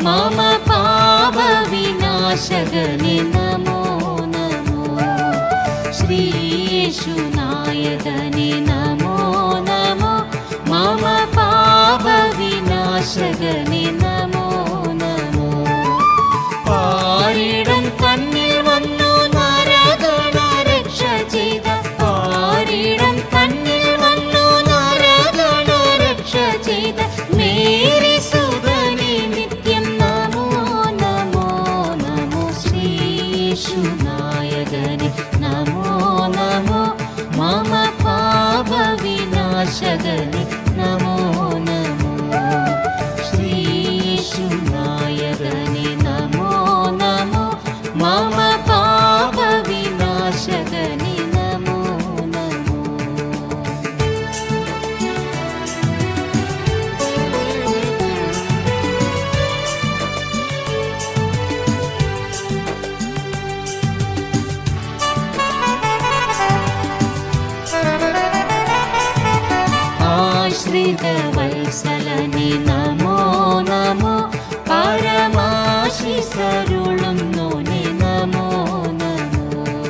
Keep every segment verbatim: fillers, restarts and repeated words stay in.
मम पापविनाशगने नमो नमो श्री येशु नायगने नमो नमो मम पापविनाशगने नमो नमो पारिडं तन्निल वन्नु नरगण रक्ष चेद पारिडं तन्निल वन्नु नरगण रक्ष चेद मेरे सुधने नित्यं नमो नमो नमो श्री येशु नायगने नमो नमो मम पापविनाशगने नमो नमो श्री येशु नायगने नमो नमो मम पापविनाशगने नमो नमो आश्रितवत्सलने नमो नमो परमाशिसरुळुन्नोने नमो नमो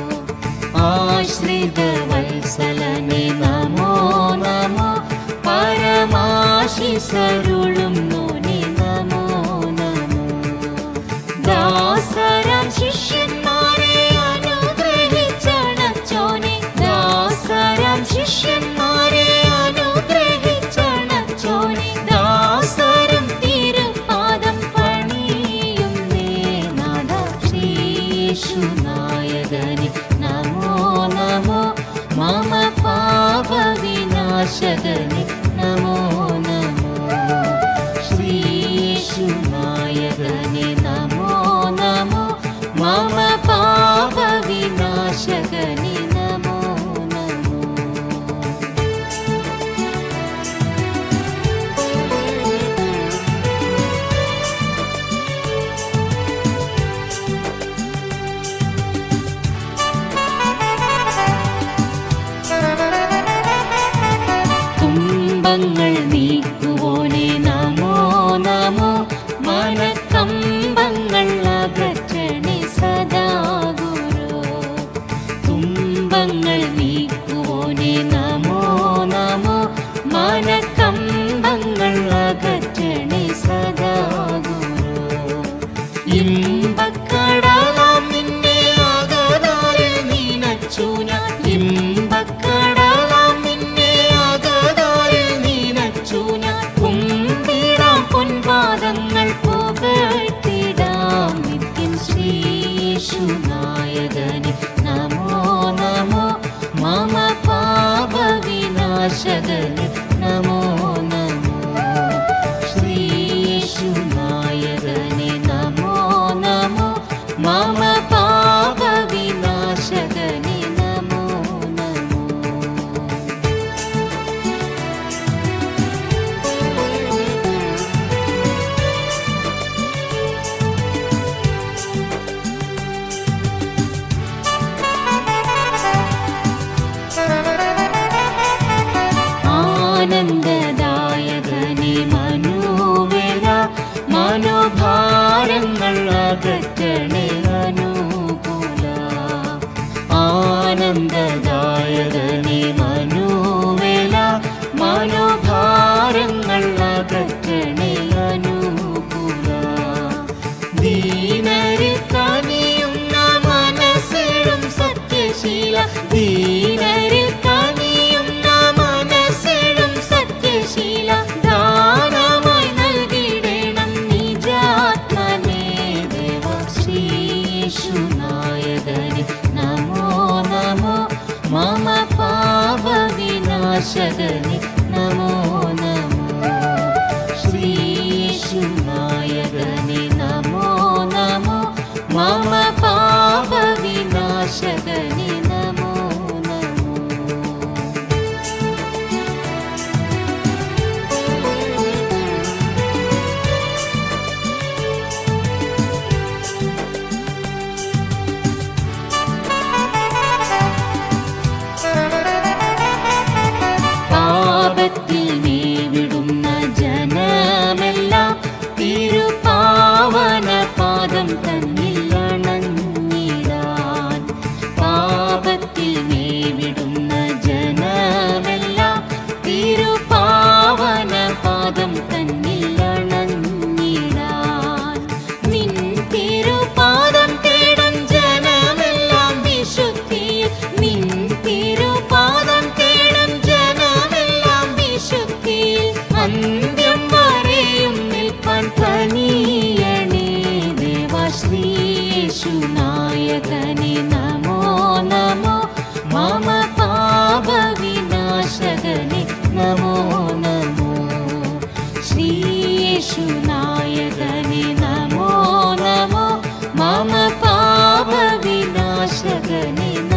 आश्रितवत्सलने नमो नमो परमाशिसरुळुन्नोने नमो नमो दासरां शिष्यन्मारे अनुग्रहिचणचोने दासरां शिष्यन्मारे अनुग्रहिचणचोने दासरं तिरुपादं पणियुन्ने नाद श्री येशु नायगने नमो नमो मम पापविनाशगने नमो नमो श्री येशु नायगने नमो नमो मम पापविनाशगने नमो नमो തുമ്പങ്ങൾ നീക്കുവോനെ നമോ നമോ മനക്കമ്പങ്ങൾ അകറ്റണേ സദാ ഗുരു തുമ്പങ്ങൾ നീക്കുവോനെ നമോ നമോ മനക്കമ്പങ്ങൾ അകറ്റണേ സദാ ഗുരു ഇമ്പക്കടലാം നിന്നെ അകതാരിൽ നീനച്ചു ഞാൻ ഇമ്പക്കടലാം നിന്നെ അകതാരിൽ നീനച്ചു ഞാൻ കുമ്പിടാം പൊൻപാദങ്ങൾ പുകഴ്ത്തിടാം നിത്യം ശ്രീ യേശു നായകനെ നമോ നമോ മമ പാപവിനാശകനെ നമോ നമോ ശ്രീ യേശു നായകനെ നമോ നമോ മമ പാപവിനാശകനെ നമോ നമോ ആനന്ദദായകനെ മനോവേല മനോഭാരങ്ങൾ അകറ്റണേ അനുകൂല ആനന്ദദായകനെ മനോവേല മനോഭാരങ്ങൾ അകറ്റണേ അനുകൂല ദീനരിൽ കനിയുന്ന മനസ്സിടും സത്യശീല ദീനരിൽ കനിയുന്ന മനസ്സിടും സത്യശീല ദാനമായി നൽകിടണം നിജാത്മനേ ദേവ ശ്രീ യേശു നായകനെ നമോ നമോ മമ പാപവിനാശകനെ നമോ നമോ ശ്രീ യേശു നായകനെ നമോ നമോ മമ പാപവിനാശകനെ നമോ നമോ പാപത്തിൽ നീ വിടുന്ന ജനമെല്ലാം തിരുപാ नायगने नमो नमो मम पापविनाशगने नमो नमो श्री येशु नायगने नमो नमो मम पापविनाशगने